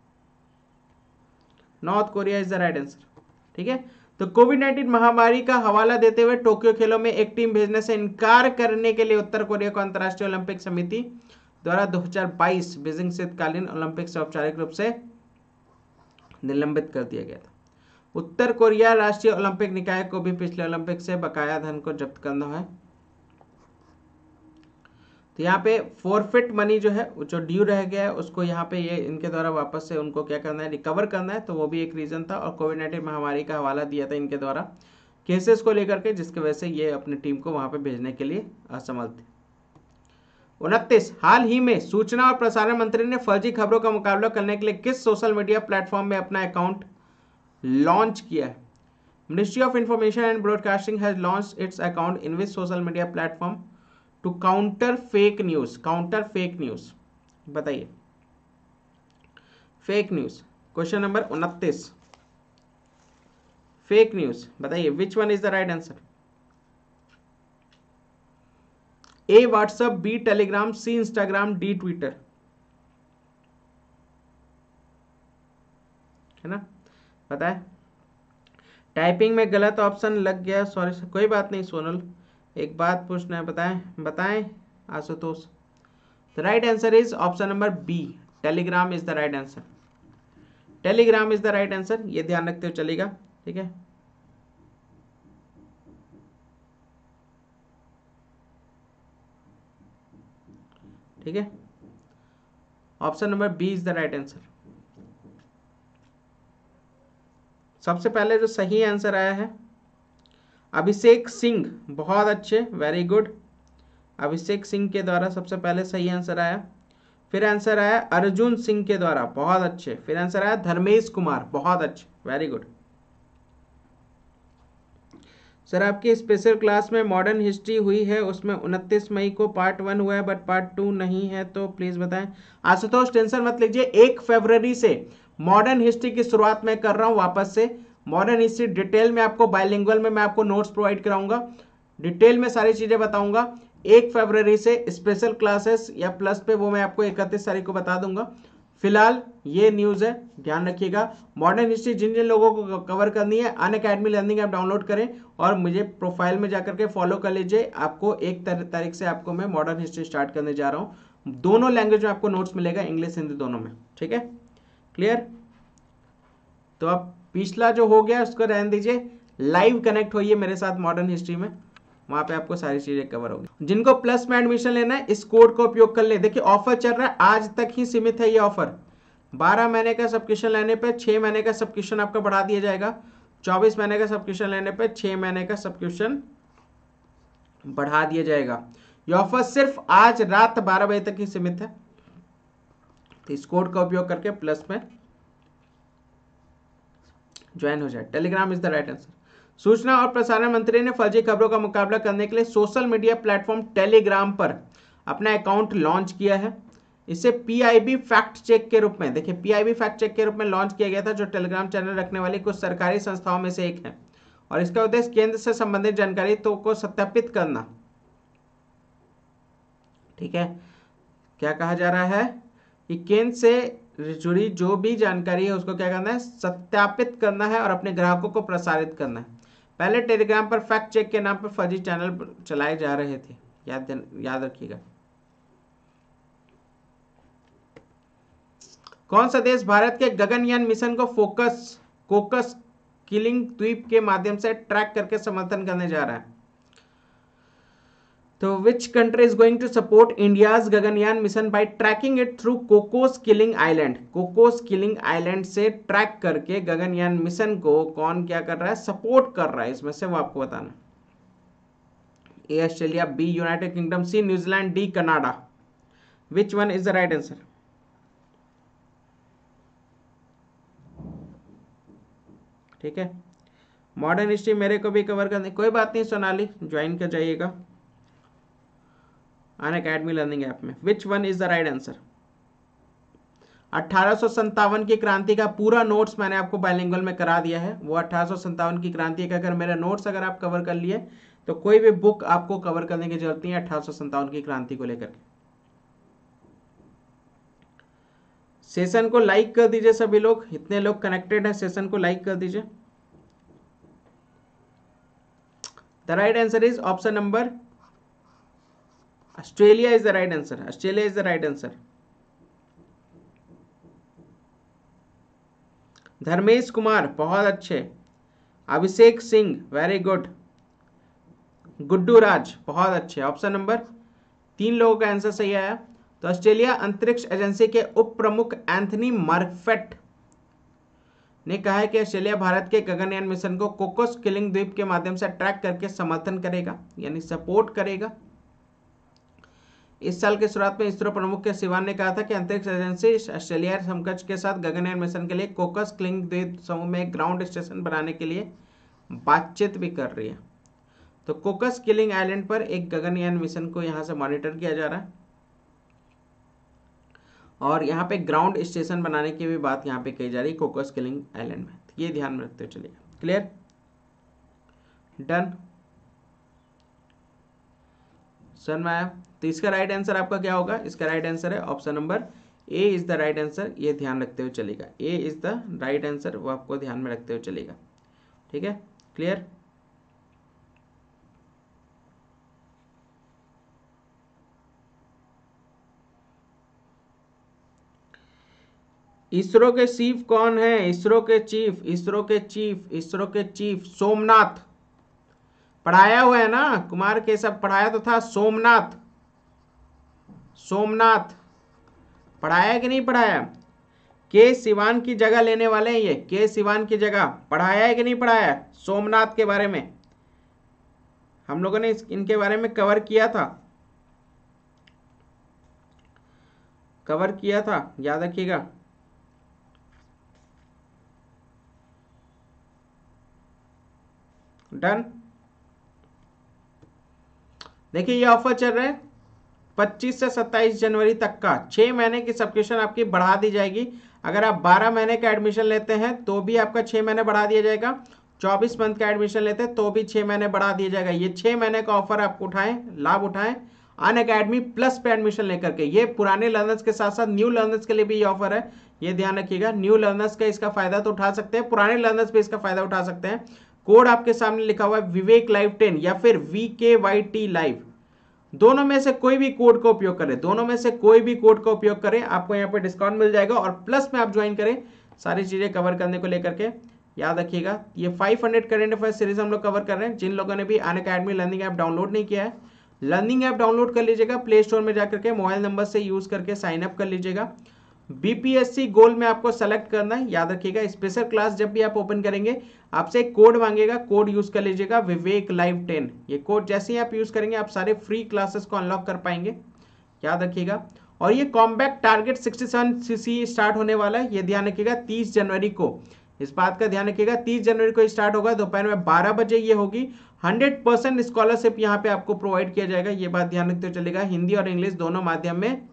North Korea is the right answer. ठीक है, तो कोविड नाइन्टीन महामारी का हवाला देते हुए टोक्यो खेलों में एक टीम भेजने से इनकार करने के लिए उत्तर कोरिया को अंतर्राष्ट्रीय ओलंपिक समिति द्वारा दो हज़ार बाईस बीजिंग शीतकालीन ओलंपिक से औपचारिक रूप से निलंबित कर दिया गया था। उत्तर कोरिया राष्ट्रीय ओलंपिक निकाय को भी पिछले ओलंपिक से बकाया धन को जब्त करना है। तो यहाँ पे फोरफिट मनी जो है जो ड्यू रह गया है उसको यहाँ पे ये इनके द्वारा वापस से उनको क्या करना है, रिकवर करना है। तो वो भी एक रीजन था, और कोविड नाइन्टीन महामारी का हवाला दिया था इनके द्वारा केसेस को लेकर के, जिसकी वजह से ये अपनी टीम को वहां पे भेजने के लिए असमर्थ थे। उनतीस, हाल ही में सूचना और प्रसारण मंत्री ने फर्जी खबरों का मुकाबला करने के लिए किस सोशल मीडिया प्लेटफॉर्म में अपना अकाउंट लॉन्च किया है? Ministry of information and broadcasting has launched its account in which social media platform to counter fake news. Counter fake news, बताइए फेक न्यूज। क्वेश्चन नंबर उनतीस, फेक न्यूज, बताइए which one is the right answer? A WhatsApp, B Telegram, C Instagram, D Twitter, है ना? पता है typing में गलत option लग गया, सॉरी, कोई बात नहीं सोनल, एक बात पूछना है, बताएं बताएं Ashutosh. The right answer is option number B, Telegram is the right answer. Telegram is the right answer, ये ध्यान रखते हुए चलेगा, ठीक है। ठीक है, option number B is the right answer. सबसे पहले जो सही आंसर आया है अभिषेक सिंह, बहुत अच्छे, वेरी गुड। अभिषेक सिंह के द्वारा सबसे पहले सही आंसर आया। फिर आंसर आया अर्जुन सिंह के द्वारा, बहुत अच्छे। फिर आंसर आया धर्मेश कुमार, बहुत अच्छे, वेरी गुड। सर आपकी स्पेशल क्लास में मॉडर्न हिस्ट्री हुई है, उसमें उनतीस मई को पार्ट वन हुआ है बट पार्ट टू नहीं है, तो प्लीज बताएं। आशुतोष टेंशन मत लीजिए, एक फरवरी से मॉडर्न हिस्ट्री की शुरुआत में कर रहा हूं वापस से। मॉडर्न हिस्ट्री डिटेल में आपको बाइलिंगुअल में मैं आपको नोट्स प्रोवाइड कराऊंगा, डिटेल में सारी चीजें बताऊंगा। एक फरवरी से स्पेशल क्लासेस या प्लस पे वो मैं आपको इकतीस तारीख को बता दूंगा। फिलहाल ये न्यूज है, ध्यान रखिएगा। मॉडर्न हिस्ट्री जिन जिन लोगों को कवर करनी है अनअकैडमी लर्निंग ऐप डाउनलोड करें और मुझे प्रोफाइल में जाकर के फॉलो कर लीजिए। आपको एक तारीख से आपको मैं मॉडर्न हिस्ट्री स्टार्ट करने जा रहा हूँ। दोनों लैंग्वेज में आपको नोट्स मिलेगा, इंग्लिश हिंदी दोनों में, ठीक है, क्लियर। तो अब पिछला जो हो गया उसको रहने दीजिए, लाइव कनेक्ट होइए मेरे साथ मॉडर्न हिस्ट्री में, वहां पे आपको सारी चीजें कवर होगी। जिनको प्लस में एडमिशन लेना है इस कोड का उपयोग कर ले। देखिए ऑफर चल रहा है, आज तक ही सीमित है ये ऑफर। बारह महीने का सब्सक्रिप्शन लेने पे छह महीने का सब्सक्रिप्शन आपका बढ़ा दिया जाएगा। चौबीस महीने का सब्सक्रिप्शन लेने पे छह महीने का सब्सक्रिप्शन बढ़ा दिया जाएगा। ये ऑफर सिर्फ आज रात बारह बजे तक ही सीमित है, तो इस कोड का उपयोग करके प्लस में ज्वाइन हो जाए। Telegram is the right answer. सूचना और प्रसारण मंत्री ने फर्जी खबरों का मुकाबला करने के लिए सोशल मीडिया प्लेटफॉर्म टेलीग्राम पर अपना अकाउंट लॉन्च किया है। इसे पीआईबी फैक्ट चेक के रूप में, देखिए पीआईबी फैक्ट चेक के रूप में लॉन्च किया गया था, जो टेलीग्राम चैनल रखने वाली कुछ सरकारी संस्थाओं में से एक है। और इसका उद्देश्य केंद्र से संबंधित जानकारी तो को सत्यापित करना, ठीक है। क्या कहा जा रहा है कि केंद्र से जुड़ी जो भी जानकारी है उसको क्या करना है, सत्यापित करना है और अपने ग्राहकों को प्रसारित करना है। पहले टेलीग्राम पर फैक्ट चेक के नाम पर फर्जी चैनल चलाए जा रहे थे, याद याद रखिएगा। कौन सा देश भारत के गगनयान मिशन को फोकस कोकस किलिंग द्वीप के माध्यम से ट्रैक करके समर्थन करने जा रहा है? तो which country is going to support India's Gaganyaan mission by tracking it through Cocos Keeling island? Cocos Keeling island से ट्रैक करके गगनयान मिशन को कौन क्या कर रहा है, सपोर्ट कर रहा है, इसमें से वो आपको बताना। A Australia, B United Kingdom, C New Zealand, D Canada. Which one is the right answer? ठीक है, मॉडर्न हिस्ट्री मेरे को भी कवर करनी, कोई बात नहीं सोनाली, ज्वाइन कर जाइएगा अनअकैडमी लर्निंग ऐप में। Which one is the right answer? अठारह सौ संतावन की क्रांति का पूरा नोट्स मैंने आपको बाइलिंगुअल में करा दिया है। वो अठारह सौ संतावन की क्रांति का अगर मेरा नोट्स अगर आप कवर कर लिए तो कोई भी बुक आपको कवर करने की जरूरत नहीं है अठारह सौ संतावन की क्रांति को लेकर के। सेशन को लाइक कर दीजिए सभी लोग, इतने लोग कनेक्टेड हैं, सेशन को लाइक कर दीजिए। The right answer is option number Australia is the right answer, Australia is the right answer. Dharmesh Kumar बहुत अच्छे। Abhishek Singh very good. गुड्डू राज बहुत अच्छे। ऑप्शन नंबर तीन लोगों का आंसर सही आया। तो ऑस्ट्रेलिया अंतरिक्ष एजेंसी के उप प्रमुख एंथनी मर्फेट ने कहा है कि ऑस्ट्रेलिया भारत के गगनयान मिशन को कोकोस किलिंग द्वीप के माध्यम से ट्रैक करके समर्थन करेगा, यानी सपोर्ट करेगा। इस साल की शुरुआत में इसरो प्रमुख के सिवान ने कहा था कि अंतरिक्ष एजेंसी ऑस्ट्रेलिया समकक्ष के साथ गगनयान मिशन के लिए कोकोस किलिंग द्वीप समूह में ग्राउंड स्टेशन बनाने के लिए बातचीत भी कर रही है। तो कोकोस किलिंग आइलैंड पर एक गगनयान मिशन को यहां से मॉनिटर किया जा रहा है और यहाँ पे ग्राउंड स्टेशन बनाने की भी बात यहाँ पे कही जा रही है कोकोस किलिंग आइलैंड में। तो ये ध्यान में रखते हुए चलिएगा। क्लियर, डन, समझ में आया। तो इसका राइट आंसर आपका क्या होगा? इसका राइट आंसर है option number A is the right answer. ये ध्यान रखते हुए चलेगा, A is the right answer, वो आपको ध्यान में रखते हुए चलेगा। ठीक है, क्लियर। इसरो के चीफ कौन है? इसरो के चीफ इसरो के चीफ इसरो के चीफ सोमनाथ। पढ़ाया हुआ है ना कुमार केशव, पढ़ाया तो था। सोमनाथ, सोमनाथ पढ़ाया कि नहीं पढ़ाया? के सिवान की जगह लेने वाले हैं ये, के सिवान की जगह। पढ़ाया है कि नहीं पढ़ाया सोमनाथ के बारे में? हम लोगों ने इनके बारे में कवर किया था, कवर किया था, याद रखिएगा। डन। देखिए ये ऑफर चल रहा है पच्चीस से सत्ताईस जनवरी तक का। छह महीने की सब्सक्रिप्शन आपकी बढ़ा दी जाएगी। अगर आप बारह महीने का एडमिशन लेते हैं तो भी आपका छह महीने बढ़ा दिया जाएगा। चौबीस मंथ का एडमिशन लेते हैं तो भी छह महीने बढ़ा दिया जाएगा। ये छह महीने का ऑफर आप उठाएं, लाभ उठाएं अनअकैडमी प्लस पे एडमिशन लेकर के। ये पुराने लर्नर्स के साथ साथ न्यू लर्नर्स के लिए भी ये ऑफर है, ये ध्यान रखिएगा। न्यू लर्नर्स का इसका फायदा तो उठा सकते हैं, पुराने लर्नर्स भी इसका फायदा उठा सकते हैं। कोड आपके सामने लिखा हुआ है विवेक लाइव टेन या फिर वी के वाई टी लाइव। दोनों में से कोई भी कोड का उपयोग करें, दोनों में से कोई भी कोड का उपयोग करें, आपको यहाँ पे डिस्काउंट मिल जाएगा। और प्लस में आप ज्वाइन करें सारी चीजें कवर करने को लेकर के। याद रखिएगा ये पाँच सौ करेंट अफेयर सीरीज हम लोग कवर कर रहे हैं। जिन लोगों ने भी अनअकैडमी लर्निंग ऐप डाउनलोड नहीं किया है, लर्निंग ऐप डाउनलोड कर लीजिएगा प्ले स्टोर में जाकर के, मोबाइल नंबर से यूज करके साइन अप कर लीजिएगा। बीपीएससी गोल में आपको सेलेक्ट करना है। याद रखिएगा स्पेशल क्लास जब भी आप ओपन करेंगे आपसे एक कोड मांगेगा, कोड यूज कर लीजिएगा विवेक लाइव टेन। ये कोड जैसे ही आप यूज करेंगे आप सारे फ्री क्लासेस को अनलॉक कर पाएंगे, याद रखिएगा। और ये कॉम्बैट टारगेट सड़सठ सीसी स्टार्ट होने वाला है, ये ध्यान रखिएगा तीस जनवरी को। इस बात का ध्यान रखिएगा तीस जनवरी को स्टार्ट होगा, दोपहर में बारह बजे ये होगी। हंड्रेड परसेंट स्कॉलरशिप यहाँ पे आपको प्रोवाइड किया जाएगा, ये बात ध्यान रखते चलेगा। हिंदी और इंग्लिश दोनों माध्यम में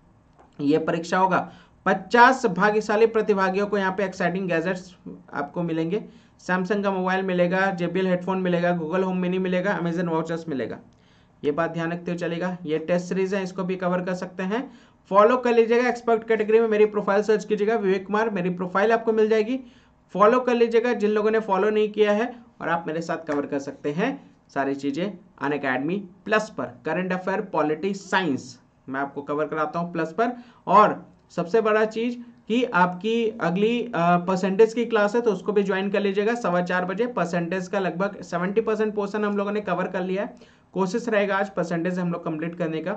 ये परीक्षा होगा। पचास भाग्यशाली प्रतिभागियों को यहाँ पे एक्साइटिंग गैजेट्स आपको मिलेंगे। सैमसंग का मोबाइल मिलेगा, जेबीएल हेडफोन मिलेगा, गूगल होम मिनी मिलेगा, अमेजन वाउचर्स मिलेगा। ये बात ध्यान रखते हुए चलेगा। ये टेस्ट सीरीज है, इसको भी कवर कर सकते हैं। फॉलो कर लीजिएगा एक्सपर्ट कैटेगरी में, मेरी प्रोफाइल सर्च कीजिएगा विवेक कुमार, मेरी प्रोफाइल आपको मिल जाएगी। फॉलो कर लीजिएगा जिन लोगों ने फॉलो नहीं किया है, और आप मेरे साथ कवर कर सकते हैं सारी चीजें अनअकैडमी प्लस पर। करंट अफेयर, पॉलिटी, साइंस मैं आपको कवर कराता हूँ प्लस पर। और सबसे बड़ा चीज कि आपकी अगली परसेंटेज की क्लास है तो उसको भी ज्वाइन कर लीजिएगा सवा चार बजे। परसेंटेज का लगभग सत्तर परसेंट पोर्शन हम लोगों ने कवर कर लिया है। कोशिश रहेगा आज परसेंटेज हम लोग कंप्लीट करने का।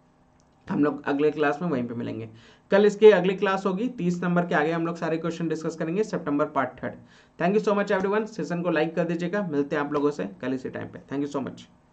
हम लोग अगले क्लास में वहीं पे मिलेंगे। कल इसकी अगली क्लास होगी तीस नंबर के, आगे हम लोग सारे क्वेश्चन डिस्कस करेंगे सितंबर part third. Thank you so much everyone, session को लाइक कर दीजिएगा। मिलते हैं आप लोगों से कल इसी टाइम पे। Thank you so much.